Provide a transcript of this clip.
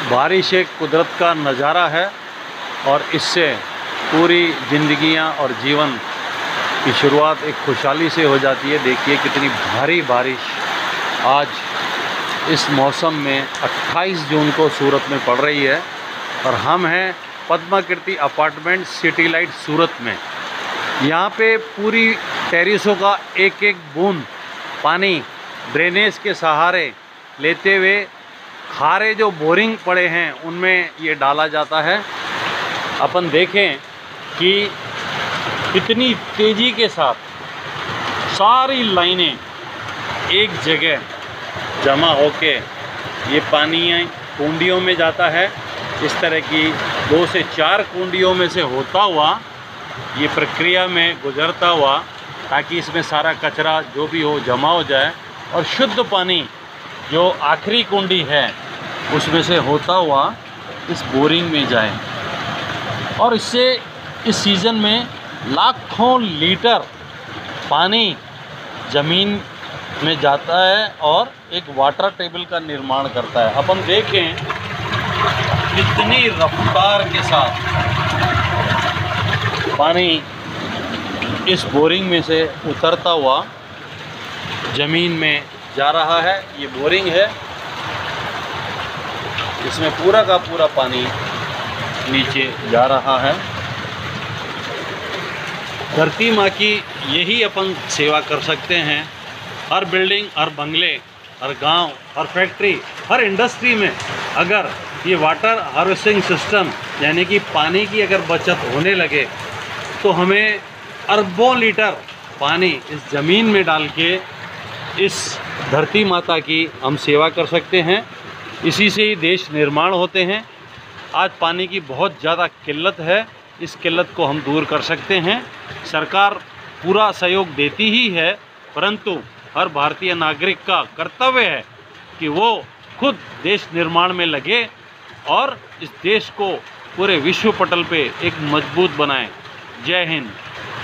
बारिश एक कुदरत का नज़ारा है और इससे पूरी ज़िंदगियां और जीवन की शुरुआत एक खुशहाली से हो जाती है। देखिए कितनी भारी बारिश आज इस मौसम में 28 जून को सूरत में पड़ रही है और हम हैं Padmakriti apartment city light Surat में। यहाँ पे पूरी टेरिसों का एक एक बूंद पानी ड्रेनेज के सहारे लेते हुए खारे जो बोरिंग पड़े हैं उनमें ये डाला जाता है। अपन देखें कि कितनी तेज़ी के साथ सारी लाइनें एक जगह जमा होके ये पानी कुंडियों में जाता है। इस तरह की 2 से 4 कुंडियों में से होता हुआ ये प्रक्रिया में गुजरता हुआ ताकि इसमें सारा कचरा जो भी हो जमा हो जाए और शुद्ध पानी जो आखिरी कुंडी है उसमें से होता हुआ इस बोरिंग में जाए। और इससे इस सीज़न में लाखों लीटर पानी ज़मीन में जाता है और एक वाटर टेबल का निर्माण करता है। अपन देखें कितनी रफ्तार के साथ पानी इस बोरिंग में से उतरता हुआ ज़मीन में जा रहा है। ये बोरिंग है, इसमें पूरा का पूरा पानी नीचे जा रहा है। धरती माँ की यही अपन सेवा कर सकते हैं। हर बिल्डिंग, हर बंगले, हर गांव, हर फैक्ट्री, हर इंडस्ट्री में अगर ये वाटर हार्वेस्टिंग सिस्टम यानी कि पानी की अगर बचत होने लगे तो हमें अरबों लीटर पानी इस ज़मीन में डाल के इस धरती माता की हम सेवा कर सकते हैं। इसी से ही देश निर्माण होते हैं। आज पानी की बहुत ज़्यादा किल्लत है, इस किल्लत को हम दूर कर सकते हैं। सरकार पूरा सहयोग देती ही है, परंतु हर भारतीय नागरिक का कर्तव्य है कि वो खुद देश निर्माण में लगे और इस देश को पूरे विश्व पटल पे एक मजबूत बनाएं। जय हिंद।